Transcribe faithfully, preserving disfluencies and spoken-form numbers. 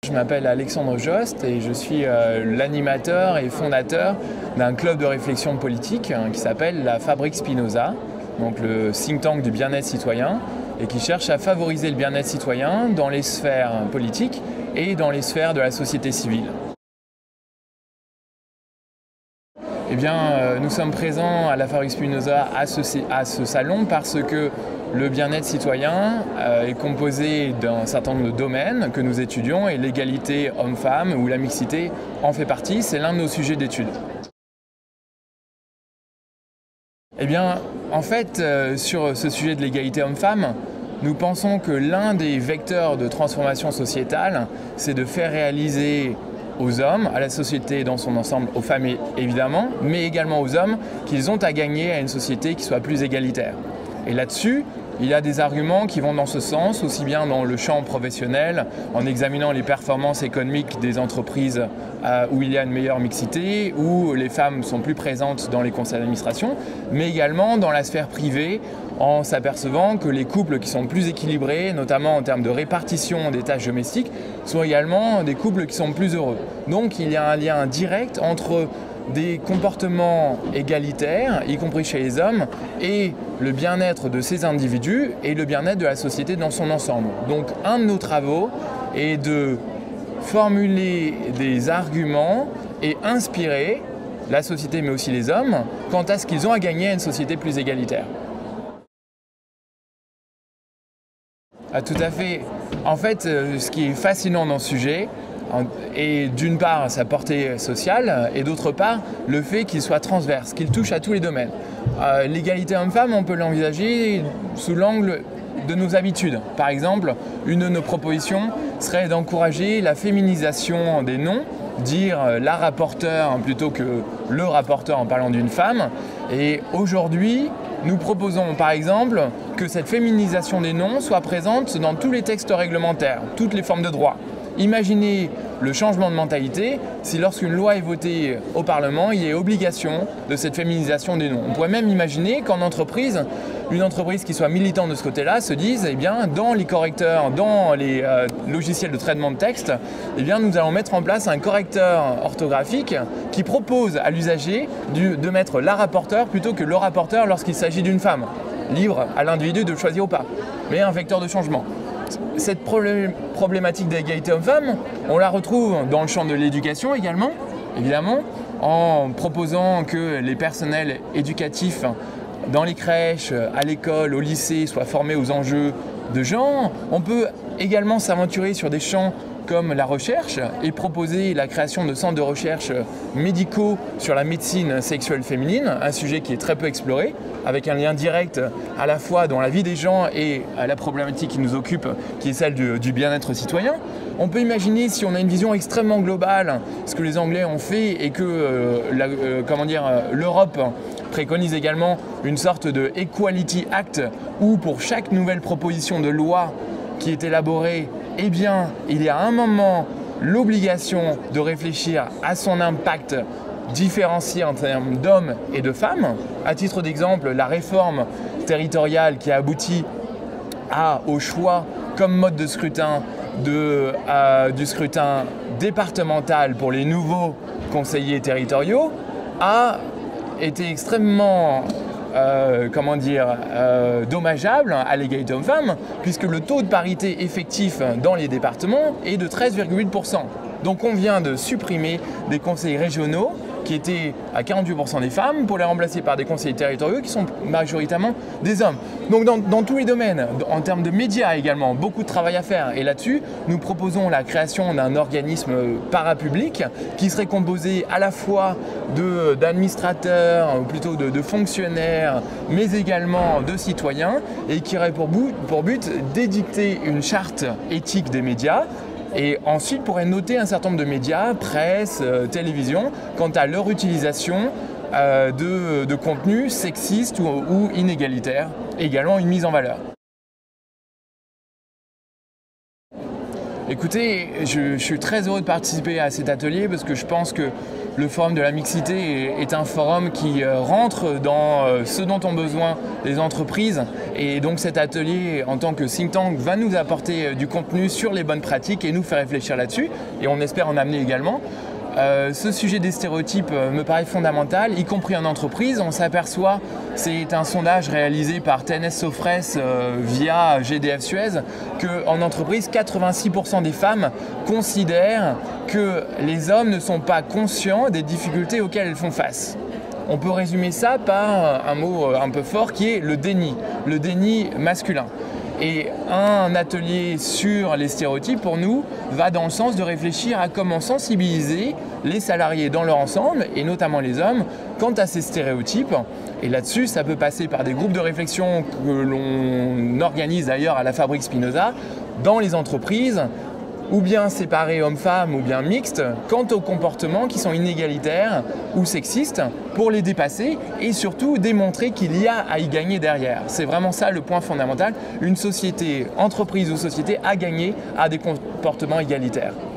Je m'appelle Alexandre Jost et je suis euh, l'animateur et fondateur d'un club de réflexion politique hein, qui s'appelle la Fabrique Spinoza, donc le think tank du bien-être citoyen, et qui cherche à favoriser le bien-être citoyen dans les sphères politiques et dans les sphères de la société civile. Eh bien, euh, nous sommes présents à la Fabrique Spinoza à ce, à ce salon parce que le bien-être citoyen euh, est composé d'un certain nombre de domaines que nous étudions et l'égalité homme-femme ou la mixité en fait partie. C'est l'un de nos sujets d'étude. Eh bien, en fait, euh, sur ce sujet de l'égalité homme-femme, nous pensons que l'un des vecteurs de transformation sociétale, c'est de faire réaliser aux hommes, à la société dans son ensemble, aux femmes évidemment, mais également aux hommes, qu'ils ont à gagner à une société qui soit plus égalitaire. Et là-dessus, il y a des arguments qui vont dans ce sens, aussi bien dans le champ professionnel, en examinant les performances économiques des entreprises euh, où il y a une meilleure mixité, où les femmes sont plus présentes dans les conseils d'administration, mais également dans la sphère privée, en s'apercevant que les couples qui sont plus équilibrés, notamment en termes de répartition des tâches domestiques, sont également des couples qui sont plus heureux. Donc il y a un lien direct entre des comportements égalitaires, y compris chez les hommes, et le bien-être de ces individus et le bien-être de la société dans son ensemble. Donc un de nos travaux est de formuler des arguments et inspirer la société mais aussi les hommes quant à ce qu'ils ont à gagner à une société plus égalitaire. Ah, tout à fait. En fait, ce qui est fascinant dans ce sujet, et d'une part sa portée sociale, et d'autre part le fait qu'il soit transverse, qu'il touche à tous les domaines. Euh, L'égalité homme-femme, on peut l'envisager sous l'angle de nos habitudes. Par exemple, une de nos propositions serait d'encourager la féminisation des noms, dire la rapporteure plutôt que le rapporteur en parlant d'une femme. Et aujourd'hui, nous proposons par exemple que cette féminisation des noms soit présente dans tous les textes réglementaires, toutes les formes de droit. Imaginez le changement de mentalité si lorsqu'une loi est votée au Parlement, il y a obligation de cette féminisation des noms. On pourrait même imaginer qu'en entreprise, une entreprise qui soit militante de ce côté-là se dise, eh bien, dans les correcteurs, dans les euh, logiciels de traitement de texte, eh bien, nous allons mettre en place un correcteur orthographique qui propose à l'usager de mettre la rapporteure plutôt que le rapporteur lorsqu'il s'agit d'une femme. Libre à l'individu de choisir ou pas, mais un vecteur de changement. Cette problématique d'égalité homme-femme, on la retrouve dans le champ de l'éducation également, évidemment, en proposant que les personnels éducatifs dans les crèches, à l'école, au lycée soient formés aux enjeux de genre. On peut également s'aventurer sur des champs comme la recherche et proposer la création de centres de recherche médicaux sur la médecine sexuelle féminine, un sujet qui est très peu exploré, avec un lien direct à la fois dans la vie des gens et à la problématique qui nous occupe, qui est celle du, du bien-être citoyen. On peut imaginer, si on a une vision extrêmement globale, ce que les Anglais ont fait et que euh, la, euh, comment dire, euh, l'Europe préconise également une sorte de Equality Act où pour chaque nouvelle proposition de loi qui est élaborée, eh bien, il y a un moment l'obligation de réfléchir à son impact différencié en termes d'hommes et de femmes. À titre d'exemple, la réforme territoriale qui a abouti à, au choix comme mode de scrutin de, euh, du scrutin départemental pour les nouveaux conseillers territoriaux a été extrêmement Euh, comment dire, euh, dommageable à l'égalité homme-femme, puisque le taux de parité effectif dans les départements est de treize virgule huit pour cent. Donc on vient de supprimer des conseils régionaux qui étaient à quarante-huit pour cent des femmes pour les remplacer par des conseillers territoriaux qui sont majoritairement des hommes. Donc dans, dans tous les domaines, en termes de médias également, beaucoup de travail à faire. Et là-dessus, nous proposons la création d'un organisme parapublic qui serait composé à la fois d'administrateurs, ou plutôt de, de fonctionnaires, mais également de citoyens, et qui aurait pour but, pour but d'édicter une charte éthique des médias, et ensuite pourrait noter un certain nombre de médias, presse, euh, télévision, quant à leur utilisation euh, de, de contenus sexistes ou, ou inégalitaires, également une mise en valeur. Écoutez, je, je suis très heureux de participer à cet atelier parce que je pense que le forum de la mixité est un forum qui rentre dans ce dont ont besoin les entreprises. Et donc cet atelier, en tant que think tank, va nous apporter du contenu sur les bonnes pratiques et nous faire réfléchir là-dessus. Et on espère en amener également. Euh, ce sujet des stéréotypes euh, me paraît fondamental, y compris en entreprise. On s'aperçoit, c'est un sondage réalisé par T N S Sofres euh, via G D F Suez, qu'en entreprise, quatre-vingt-six pour cent des femmes considèrent que les hommes ne sont pas conscients des difficultés auxquelles elles font face. On peut résumer ça par un mot un peu fort qui est le déni, le déni masculin. Et un atelier sur les stéréotypes, pour nous, va dans le sens de réfléchir à comment sensibiliser les salariés dans leur ensemble, et notamment les hommes, quant à ces stéréotypes. Et là-dessus, ça peut passer par des groupes de réflexion que l'on organise d'ailleurs à la Fabrique Spinoza, dans les entreprises, ou bien séparés hommes-femmes, ou bien mixtes, quant aux comportements qui sont inégalitaires ou sexistes, pour les dépasser et surtout démontrer qu'il y a à y gagner derrière. C'est vraiment ça le point fondamental. Une société, entreprise ou société, a gagné à des comportements égalitaires.